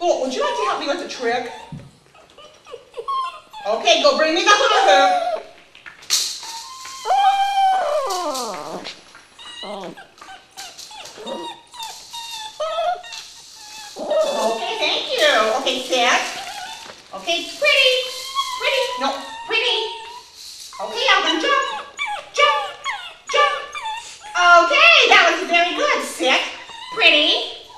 Cool, would you like to help me with the trick? Okay, go bring me the hula hoop. Okay, thank you. Okay, sit. Okay, pretty. Pretty. No, pretty. Okay, Alvin, jump. Jump. Jump. Okay, that was very good. Sit. Pretty.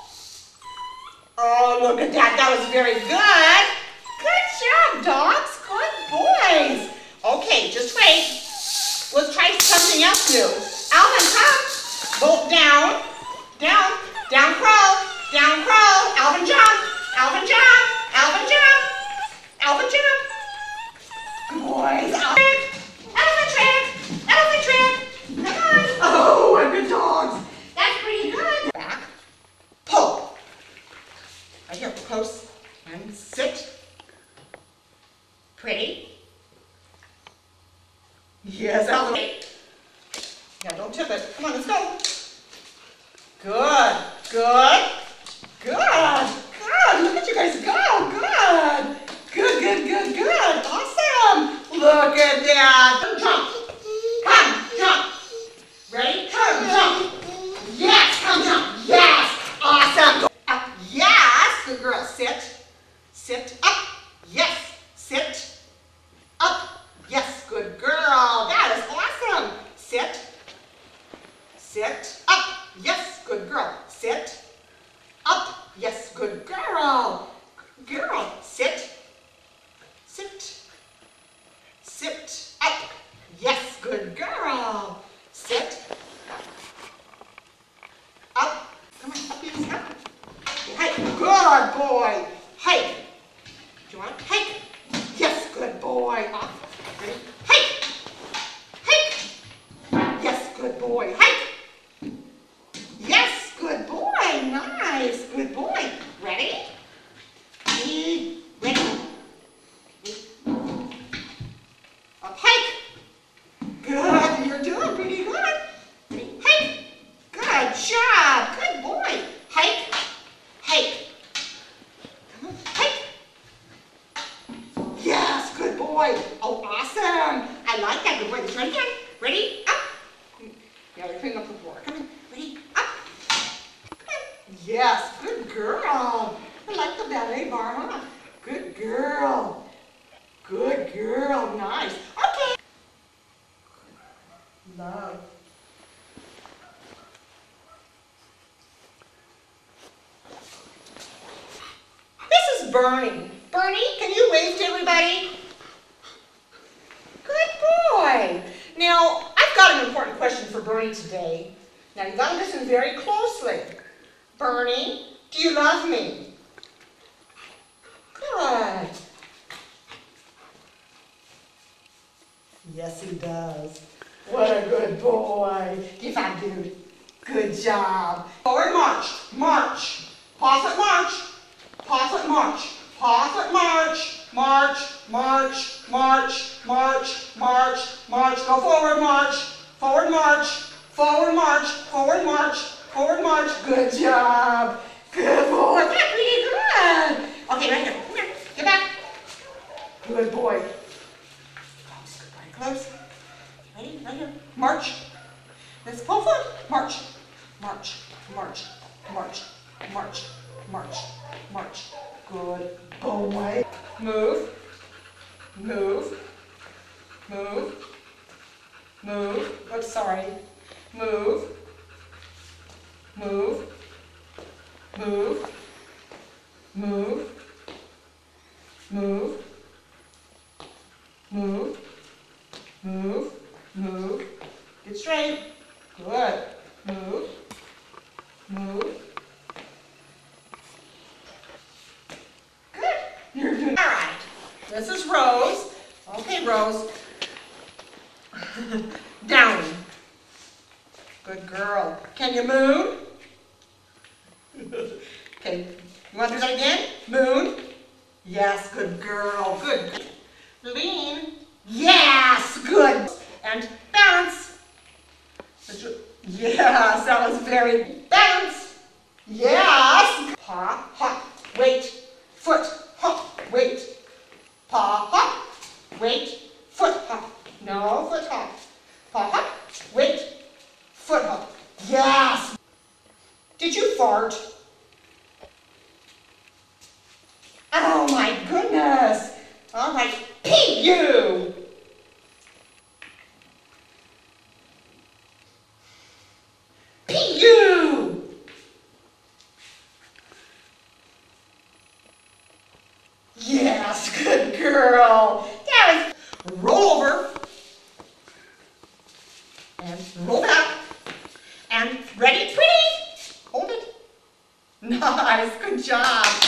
Oh, look at that. That was very good. Good job, dogs. Good boys. Okay, just wait. Let's try something else new. Alvin, come. Bolt down. Down. Down crawl. Down crawl. Alvin, jump. Alvin, jump. Alvin, jump. Alvin, jump. Good boys. Alvin. Elephant trick. Elephant trick. Come on. Oh, what good dogs. That's pretty good. Back. Pull. Right here, close. And sit. Pretty. Yes, Alvin. Yeah, don't tip it. Come on, let's go. Good. Good. Good. Good. Look at you guys go. Good. Good, good, good, good. Awesome. Look at that. Jump. Come, jump. Ready? Come, jump. Yes, come, jump. Yes. Awesome. Up. Yes. Good girl. Sit. Sit. Up. Yes. Sit. Up. Yes. Good girl. That is awesome. Sit. Sit. Up. Yes. Good girl. Sit. Up. Yes. Good girl. Good girl. Sit. Sit. Sit. Up. Yes. Good girl. Sit. Up. Come on. Up. Yes. Up. Hey. Good boy. Hey. Do you want to hike? Yes. Good boy. Up. Ready? Hike. Hike. Yes. Good boy. Hike. Yes. Good boy. Nice. Good boy. Ready? Ready? Up, hike. Good. You're doing pretty good. Ready? Hike. Good job. Good boy. Hike. Hike. Come on. Hike. Yes. Good boy. Oh, awesome. I like that. Good boy. Let's try it again. Ready? Up. Now we're putting up the floor. Come on. Ready? Up. Yes, good girl. I like the ballet bar, huh? Good girl. Good girl. Nice. Okay. Love. This is Burnie. Burnie, can you wave to everybody? Good boy. Now, I've got an important question for Burnie today. Now, you've got to listen very closely. Burnie, do you love me? Good. Yes, he does. What a good boy. If I do. Good job. Forward march. March. Pause at march. Pause at march. Pause at march. March. March. March. March. March. March. Go forward march. Forward march. Forward march. Forward march. Forward march. Good job. Good boy. That's pretty good. Okay, right here. Come here. Get back. Good boy. Close. Good boy. Close. Ready? Right here. March. Let's pull forward. March. March. March. March. March. March. March. Good boy. Move. Move. Move. Move. Oops, sorry. Move. Move. Move. Move. Move. Move. Move. Move. Get straight. Good. Move. Move. Good. You're doing all right. This is Rose. Okay, Rose. Down. Good girl. Can you moon? Okay. You want to do that again? Moon. Yes, good girl. Good. Lean. Yes, good. And bounce. Yes, that was very bounce. Yes. Hop, hop. Wait. fart. Oh my goodness. All right, pee you. Pee you. Yes, good girl. That was, roll over. And roll back. And ready, pretty. Hold it. Nice, good job.